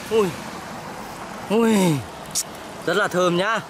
Ui, ui, rất là thơm nhá.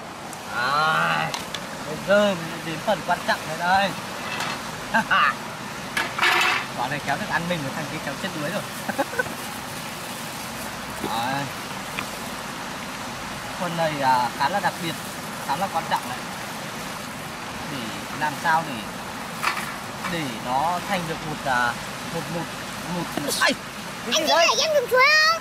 Bây giờ mình đến phần quan trọng này đây. Quả này kéo được ăn mình rồi, thằng kia kéo chết đuối rồi. Phần này khá là đặc biệt, khá là quan trọng này. Để làm sao để nó thành được một Ai, cái gì đấy? Em đừng chuối không?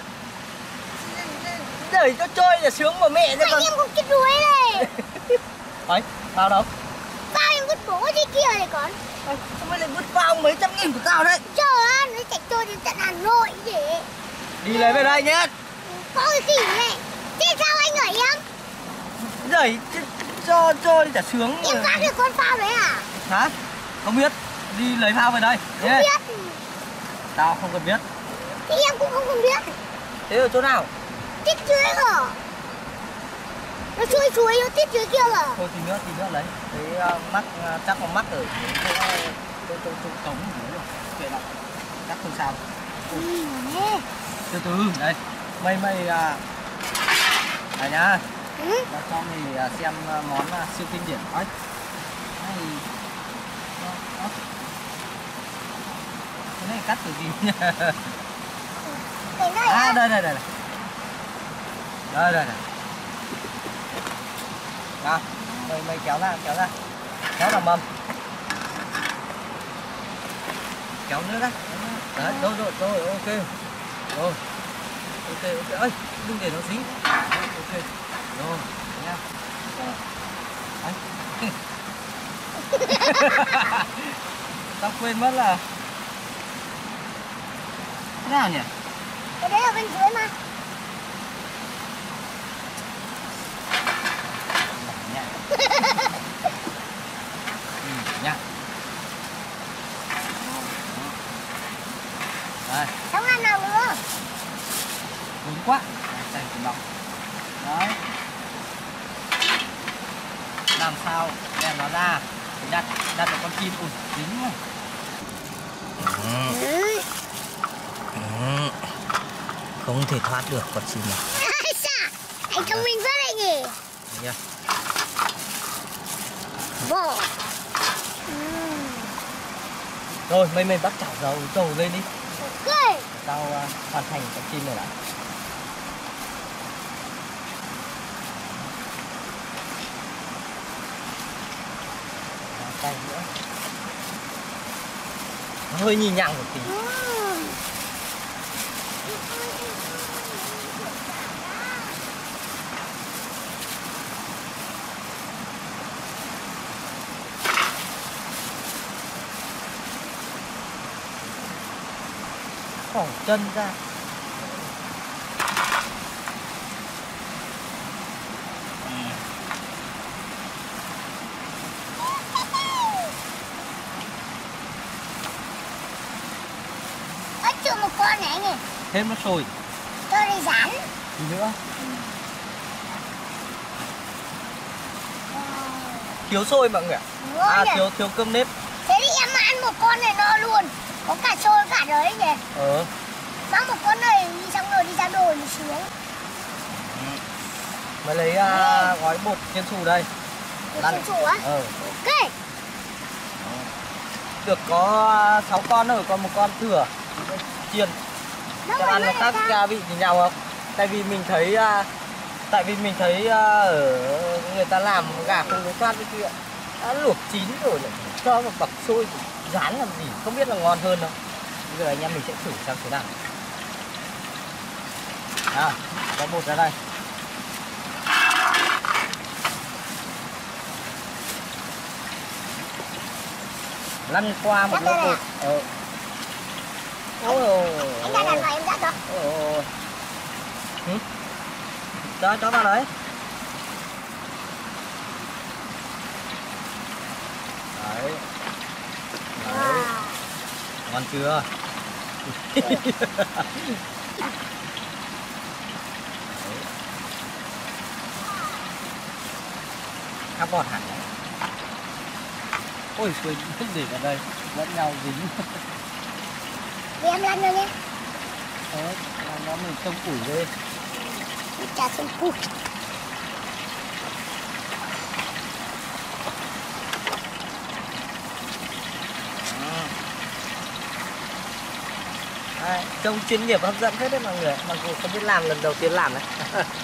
Để cho trôi là sướng mà mẹ chứ còn. Em không chết đuối này. Đấy, vào đâu? Bao em vứt bố đi kia này con. Sao mày lại vứt bao mấy trăm nghìn của tao đấy? Chờ á, nó chạy trôi đến tận Hà Nội gì. Đi lấy về đây nhé. Có cái gì này? Thế sao anh ở em? Đẩy cho trôi chả sướng. Em vác được con phao đấy à? Hả? Không biết. Đi lấy phao về đây. Không biết. Tao không cần biết. Thì em cũng không cần biết. Thế ở chỗ nào? Tít dưới hả? Nó chui chuối nó tít dưới kia hả? Thôi tí nữa lấy. Thấy mắc chắc có mắc ở chỗ cống rồi. Kệ lại. Chắc không sao. Từ từ đây. Mày đây nhá. Tao cho mày xem món siêu kinh điển ấy. Cái này cắt từ gì nhỉ? Đây. Đây. Nào, mày kéo ra. Kéo là mầm. Kéo nữa đấy. Đấy, rồi, ok. Rồi. Ok. Ơi, đừng để nó dính. Ok. Rồi, nha. Đấy. Tao quên mất là thế nào nhỉ? Cái đấy ở bên dưới mà. Nha. Đây. Không ăn nào nữa. Đúng quá. Dành cái bọc. Đấy. Làm sao đem nó ra. Đặt được con chim ủi dính rồi. Không thể thoát được con chim này. Anh thông minh rất là nhỉ. Yeah. Vỏ. Rồi mày bắt chảo dầu lên đi. Ok. Tao hoàn thành con chim này lại. Tay nữa. Nó hơi nhì nhằng một tí. Khỏng chân ra. Chưa một con này anh ơi. Thêm nó sồi. Cho đi rán. Gì nữa? Thiếu sôi mọi người ạ. Thiếu cơm nếp. Thế thì em ăn một con này no luôn. Có cả sôi cả đấy nhỉ. Mang một con này đi xong rồi đi ra đồi thì sướng. Mày lấy gói bột chiên xù đây. Chiên xù á? Ok. Được có 6 con rồi, còn một con thừa. Chiên. Cho ăn nó khác gia vị thì nhau không? Tại vì mình thấy ở người ta làm gà không có thoát cái kia. Đã luộc chín rồi lại cho vào bọc xôi rán làm gì, không biết là ngon hơn đâu. Bây giờ anh em mình sẽ thử xem thế nào. Có bột ra đây. Lăn qua một lớp bột. Anh ra đàn vào em dắt đó. Cho vào đấy. Đấy. Ngon chưa? Cắt bọt hẳn đấy. Ôi quên thích để vào đây, lẫn nhau dính. Để em lăn rồi nhé. Đấy, làm nó mình trông củi lên. Chả trông củi. Đấy, trông chuyên nghiệp hấp dẫn hết đấy mọi người, mặc dù không biết làm, lần đầu tiên làm đấy.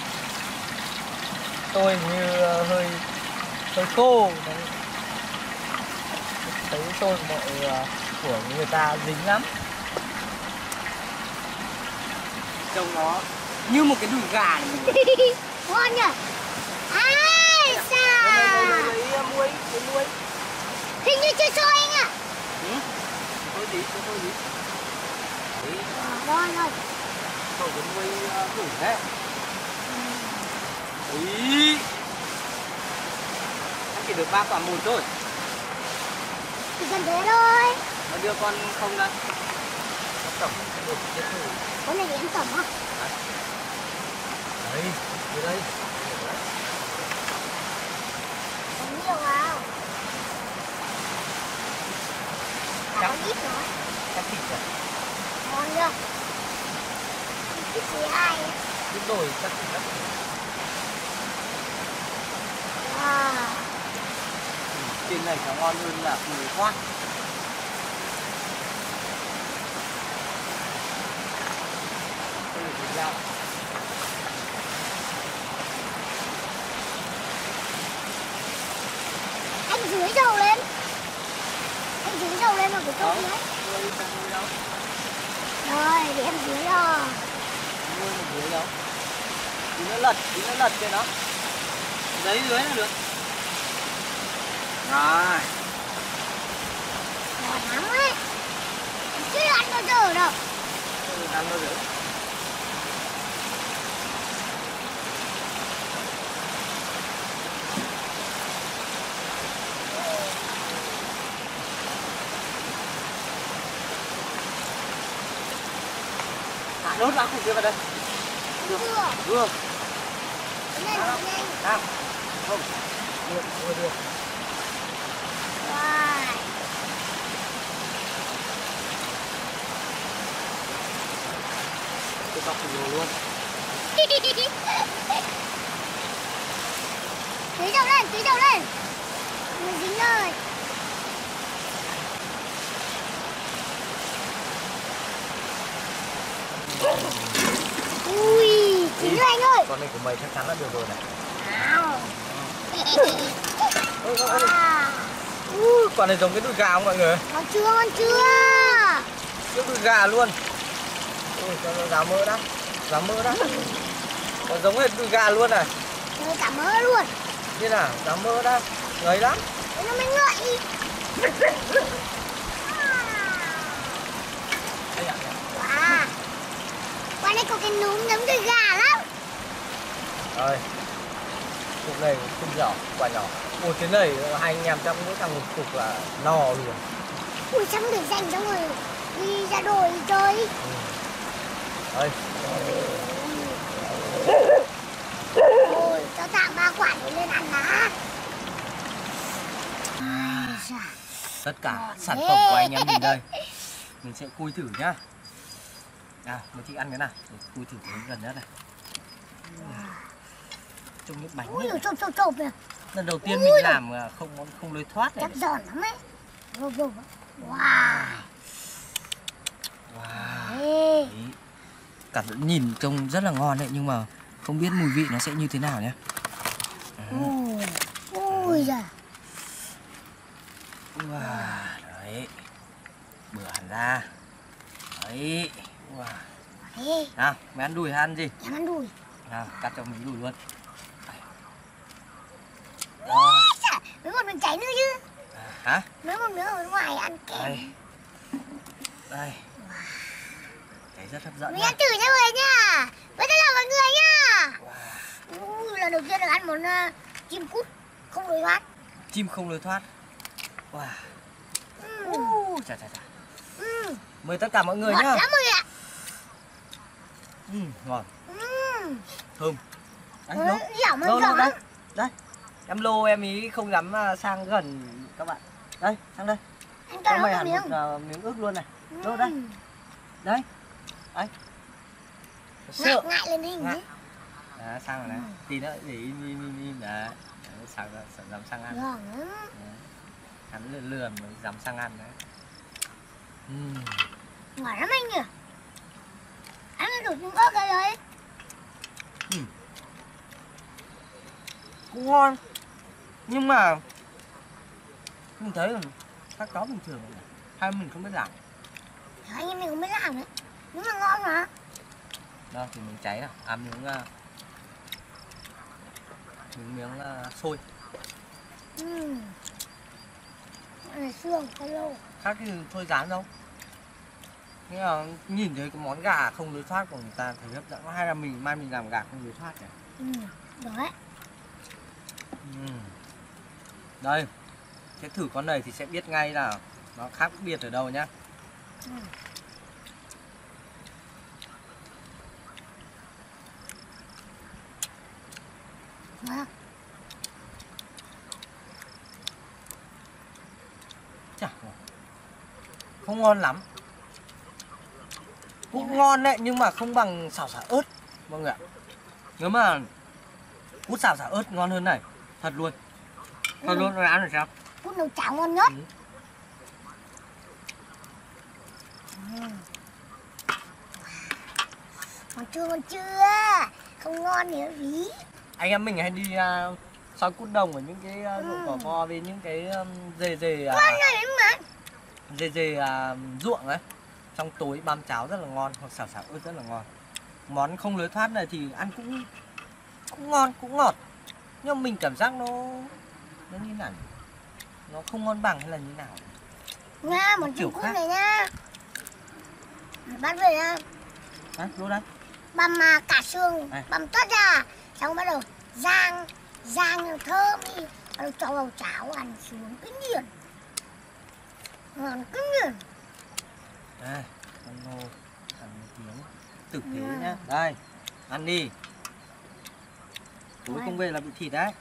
Tôi như hơi khô đấy. Thấy tôi của người ta dính lắm, trông nó như một cái đùi gà này. Ngon nhỉ? Ai xa Lấy muối. hình như chưa sôi anh ạ. Thôi gì. Rồi. Không có muối đủ đấy. Ý. Anh chỉ được 3 quả một thôi. Chỉ cần thế thôi. Mà đưa con không ra. Nó tổng được cái thử. Con này để em tẩm hả? Đấy, đưa đây. Còn nhiều vào. Chắc ít rồi. Chắc thịt rồi. Ngon chưa? Ít gì ai? Cứ đổi chắc thịt lắm. Wow. Trên này nó ngon hơn là mùi khoác. Đây là thịt rau. Anh dưới dầu lên. Vào cái cốc đấy. Rồi, để em dưới rồi. Nuôi một dưới đâu. Tí nó lật trên nó. Giấy dưới là được. Rồi. Ngon lắm ấy. Em chưa ăn bao giờ đâu. Ăn bao giờ. Đốt vào không kia vào đây. Được. Vừa. Nào. Không. Được. Wow. Tôi bọc khổng lồ luôn. Tí dầu lên. Mình dính rồi. Ui, chín rồi anh ơi. Con này của mày chắc chắn là được rồi này. Wow. Quả này giống cái đùi gà không mọi người? Ngon chưa? Giống đùi gà luôn. Cho nó ráo mỡ đó. Còn giống hết đùi gà luôn này. Rồi cả mỡ luôn. Như nào, ráo mỡ đó. Ngấy lắm. Thế nó mới ngậy. Wow. Quả này có cái núm giống đùi gà lắm. Rồi. Cục này không nhỏ, quả nhỏ. Ủa thế này hai anh em trong mỗi thằng một cục là no luôn. Ui xong để dành xong rồi đi ra đồi đi chơi. Đây. Ôi, cho tạm 3 quả để lên ăn đã. Tất cả sản phẩm của anh em mình đây. Mình sẽ khui thử nhá. Mình thích ăn cái nào? Khui thử cái gần nhất này. Trong nước bánh. Ui, chộp kìa. Lần đầu tiên mình làm không lối thoát này. Chắc giòn lắm ấy. Wow. Đấy. Cả nhìn trông rất là ngon đấy, nhưng mà không biết mùi vị nó sẽ như thế nào nhé. Ui giời. Đấy. Bữa hẳn ra. Đấy. Nào, mày ăn đùi hay ăn gì? Em ăn đùi. Nào, cắt cho mình đùi luôn. Mấy một mình cháy nữa chứ. Hả? Mấy một nữa ở bên ngoài ăn kèm. Đây. Thấy rất hấp dẫn. Mình ăn thử nha mọi người nha. Với tất cả mọi người nha. Lần đầu tiên được ăn món chim cút không lối thoát. Chim không lối thoát. Chà. Mời tất cả mọi người nhá. Ngọt lắm mọi người ạ. Ngon. Thơm. Dẻo lắm. Đây. Em lô em ý không dám sang gần các bạn. Đây, sang đây. Anh cho mày nó hẳn miếng. một miếng ướt luôn này. Lô đây. Đấy. Đấy. sợ ngại lên hình ngại. ấy. Đó, sang rồi đấy. Tí nữa để im đấy. Sang dám sang ăn. Ngon lắm. Hắn lườn mới dám sang ăn đấy. Ngon lắm anh nhỉ. Anh đủ những ớt cái đấy. Cũng ngon. Nhưng mà mình thấy là các cháu bình thường hay mình không biết làm. Anh em mình không biết làm đấy. Nhưng mà ngon mà. Đâu thì mình cháy nào, ăn miếng xôi. Này xương, hello. Khác thì thôi rán đâu. Nghĩa là nhìn thấy cái món gà không lối thoát của người ta thấy hấp dẫn, hay là mai mình làm gà không lối thoát nhỉ? Đấy. Đây, sẽ thử con này thì sẽ biết ngay là nó khác biệt ở đâu nhá. Chả không ngon lắm. Cũng ngon đấy nhưng mà không bằng xào xả ớt mọi người ạ. Nếu mà cút xào xả ớt ngon hơn này, thật luôn. Thật luôn, nó ăn được sao? Cút nấu cháo ngon nhất. Ngon chưa? Không ngon thì ví. Anh em mình hay đi soi cút đồng ở những cái ruộng cỏ vo với những cái dề ruộng ấy. Trong tối băm cháo rất là ngon, hoặc xào xả ớt rất là ngon. Món không lối thoát này thì ăn cũng ngon, cũng ngọt. Nhưng mà mình cảm giác nó như nào? Nó không ngon bằng hay là như nào? Nha, món kiểu cút này nha. Bắt về nha. Đấy, luôn đấy. Băm cả xương, băm tất ra. Xong bắt đầu rang thơm đi. Bắt đầu cho vào cháo ăn xuống cái nghiền. Ngon cái nghiền. Đây, con ngô ăn một miếng tử tế nhá. Đây, ăn đi. Tối không về là bị thịt đấy.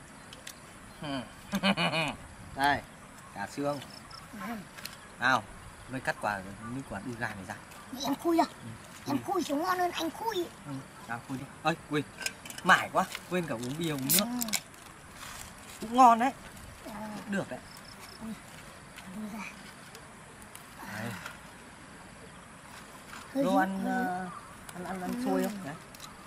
Đây, cả xương. Nào, mới cắt quả như quả đùi gà này ra. Em khui à? Em khui xuống ngon hơn anh khui. Nào khui đi. Ơi, quên. Mải quá, quên cả uống bia uống nước. Cũng ngon đấy. Được đấy. Đấy. Lô ăn xôi không? Đấy.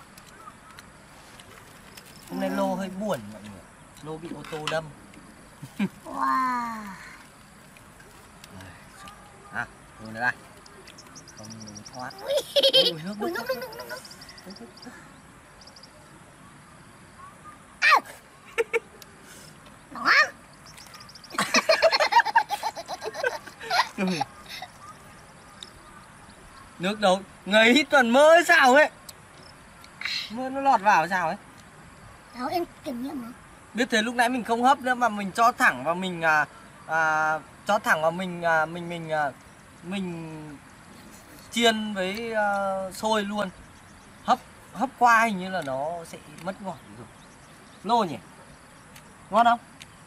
Hôm nay Lô hơi buồn mọi người. Lô bị ô tô đâm. Wow. Rồi đây. Không thoát. Nước. Nước đâu? Ngấy toàn mơ sao ấy. Mơ nó lọt vào sao ấy. Đó em kiểm nghiệm mà. Biết thế lúc nãy mình không hấp nữa mà mình cho thẳng vào mình chiên với xôi luôn. Hấp qua hình như là nó sẽ mất ngọt rồi. Lô nhỉ? Ngon không?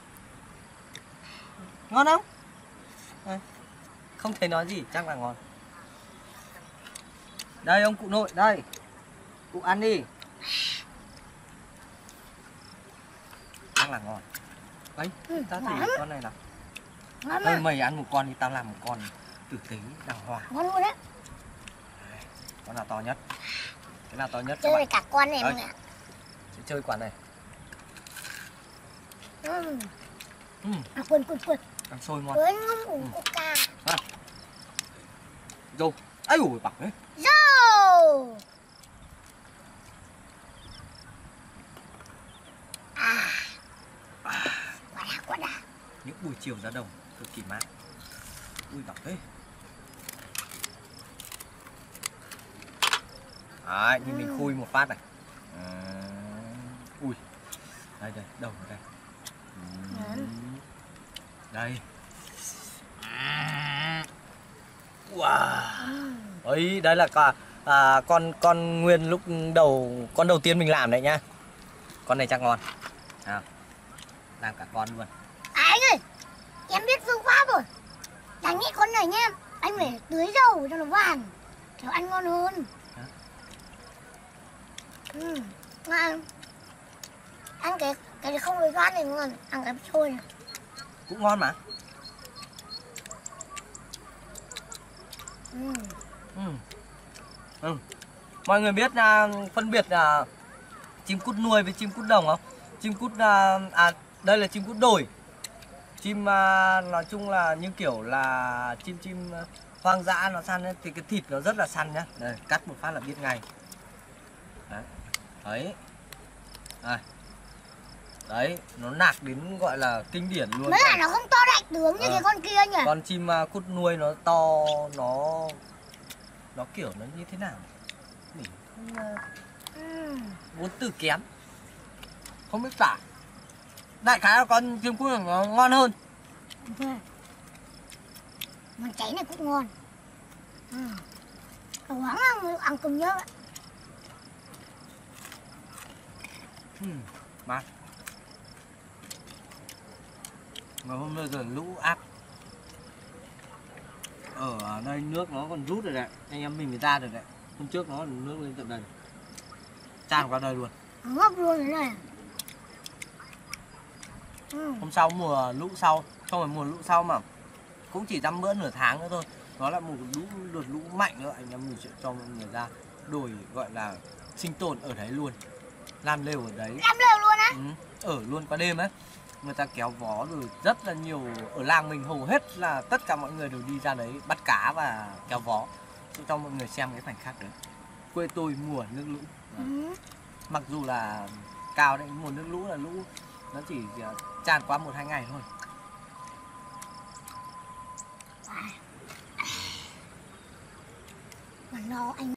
Ngon không? Không thấy nói gì, chắc là ngon. Đây ông cụ nội, đây. Cụ ăn đi. Chắc là ngon. Ấy, tao thử con này nào. Đây mày ăn một con thì tao làm một con tử tế đàng hoàng. Ngon luôn đấy. Con nào to nhất? Cái nào to nhất? Chơi cả con này em ạ. Sẽ chơi quả này. Quên. Ăn xôi ngon. Quên không uống coca. Rồi. Ấy ủi bảo đấy. Rồi. Quả đã. Những buổi chiều ra đồng cực kỳ mát. Ui đọc thế. Đấy, nhìn mình khui một phát này. Ui. Đây, đồng ở đây. Đây. Wow. Ấy, đây là con nguyên lúc con đầu tiên mình làm đấy nhá. Con này chắc ngon. Làm cả con luôn. Anh ơi, em biết phương pháp rồi. Đánh cái con này nha, anh phải tưới dầu cho nó vàng, cho ăn ngon hơn. Ngon. Ăn cái này không phải rán này ngon, ăn cái xôi này. Cũng ngon mà. Mọi người biết phân biệt là chim cút nuôi với chim cút đồng không? Chim cút đây là chim cút đồi. Chim nói chung là như kiểu là chim hoang dã nó săn ấy, thì cái thịt nó rất là săn nhá. Đây, cắt một phát là biết ngay. Đấy. Đấy. Đây. Đấy, nó nạc đến gọi là kinh điển luôn. Mới là nó không to đại tướng như cái con kia nhỉ? Con chim cút nuôi nó to, nó kiểu nó như thế nào? Mình vốn từ kém. Không biết tả. Đại khái là con chim cút nó ngon hơn. Món cháy này cũng ngon. Cố gắng ăn cùng nhớ. Mà hôm nay giờ lũ áp. Ở đây nước nó còn rút rồi đấy. Anh em mình ra rồi đấy. Hôm trước nó nước lên tận đây. Tràn qua đây luôn. Ngốc luôn thế này. Hôm sau mùa lũ sau, không phải mùa lũ sau mà cũng chỉ dăm bữa nửa tháng nữa thôi. Nó là một đợt lũ mạnh nữa, anh em mình sẽ cho mọi người ra đồi gọi là sinh tồn ở đấy luôn. Làm lều ở đấy. Làm lều luôn á? Ở luôn qua đêm ấy. Người ta kéo vó rồi rất là nhiều. Ở làng mình hầu hết là tất cả mọi người đều đi ra đấy bắt cá và kéo vó. Cho mọi người xem cái khoảnh khắc đấy. Quê tôi mùa nước lũ. Mặc dù là cao đấy, mùa nước lũ là lũ nó chỉ tràn qua 1-2 ngày thôi. Mà no anh